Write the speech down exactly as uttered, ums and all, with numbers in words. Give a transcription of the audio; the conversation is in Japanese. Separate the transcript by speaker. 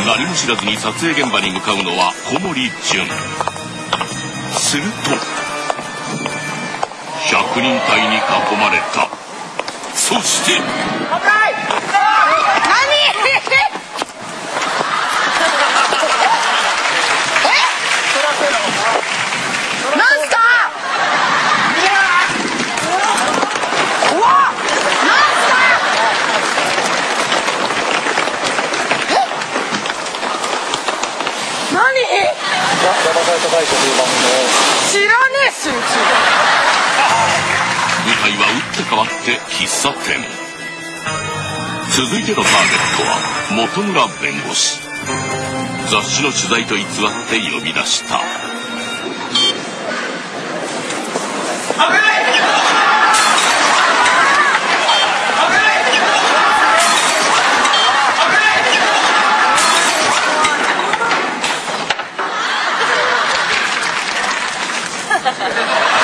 Speaker 1: 何も知らずに撮影現場に向かうのは小森純。するとひゃくにん隊に囲まれた。そして
Speaker 2: 知らねえし、うち舞
Speaker 1: 台は打って変わって喫茶店。続いてのターゲットは本村弁護士。雑誌の取材と偽って呼び出した。
Speaker 2: は